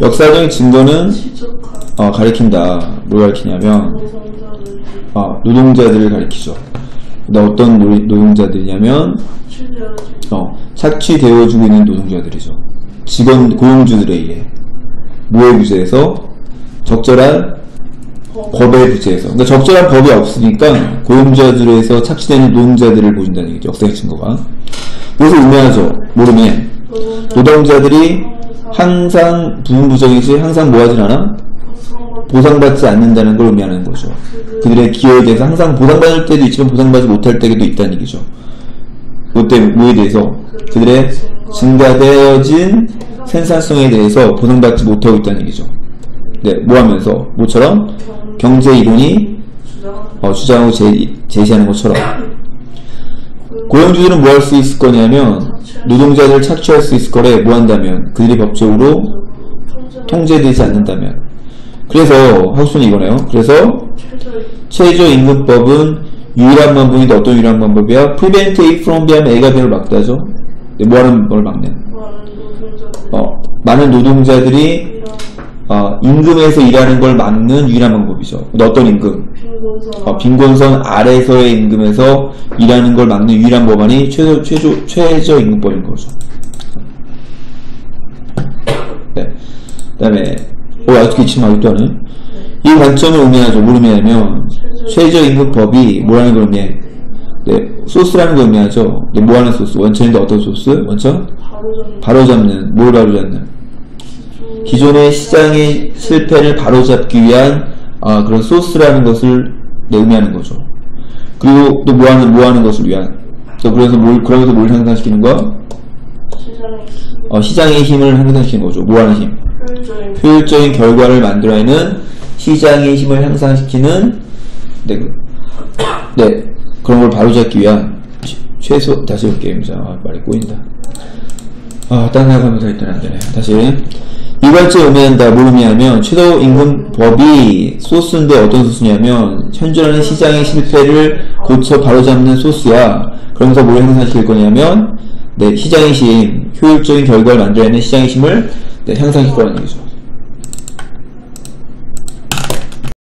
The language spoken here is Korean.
역사적인 증거는 가리킨다. 뭘 가리키냐면 노동자들을 가리키죠. 근데 어떤 노동자들이냐면 착취되어주고 있는 노동자들이죠. 직원 고용주들에 의해 뭐에 부재해서 적절한 법에 부재해서. 그러니까 적절한 법이 없으니까 고용주들에서 착취되는 노동자들을 보여준다는 얘기죠. 역사적 증거가. 그래서 의미하죠. 모르면 노동자들이 항상 부분부정이지 항상 뭐하진 않아? 보상받지 않는다는 걸 의미하는 거죠. 그들의 기여에 대해서 항상 보상받을 때도 있지만 보상받지 못할 때도 있다는 얘기죠. 그것 때문에 뭐에 대해서? 그들의 증가되어진 생산성에 대해서 보상받지 못하고 있다는 얘기죠. 네, 뭐 하면서? 뭐처럼? 경제 이론이 주장하고 제시하는 것처럼. 고용주들은 뭐 할 수 있을 거냐면 노동자들을 착취할 수 있을 거래. 뭐 한다면? 그들이 법적으로 통제되지 않는다면. 그래서 하고 싶은 이거네요. 그래서 최저임금법은 유일한 방법인데 어떤 유일한 방법이야? prevent A from B하면 A가 B를 막다죠. 네, 뭐 하는 걸 막는? 많은 노동자들이 임금에서 일하는 걸 막는 유일한 방법이죠. 근데 어떤 임금? 빈곤선 아래서의 임금에서 일하는 걸 막는 유일한 법안이 최저임금법인 거죠. 네. 그 다음에 아직도 잊지마 아직도 하네. 이 관점을 의미하죠. 뭘 의미하냐면 최저임금법이 뭐라는 걸 의미해? 네, 소스라는 걸 의미하죠. 네, 뭐하는 소스? 원천인데 어떤 소스? 원천? 바로잡는. 뭘 바로잡는? 기존의 시장의 실패를 바로잡기 위한 그런 소스라는 것을 의미하는 거죠. 그리고 또 뭐하는 것을 위한. 또 그러면서 뭘 향상시키는 거야? 시장의 힘을 향상시키는 거죠. 뭐하는 힘? 효율적인 결과를 만들어내는 시장의 힘을 향상시키는 그런 걸 바로잡기 위한 다시 볼게요. 말이 꼬인다. 딴 생각하면서 일단 안 되네. 다시. 일괄적으로 의미한다. 뭘 의미하면 최저임금법이 소스인데 어떤 소스냐면 현존하는 시장의 실패를 고쳐 바로잡는 소스야. 그러면서 뭘 향상시킬 거냐면 시장의 힘, 효율적인 결과를 만들어내는 시장의 힘을 향상시킬 거라는 얘기죠.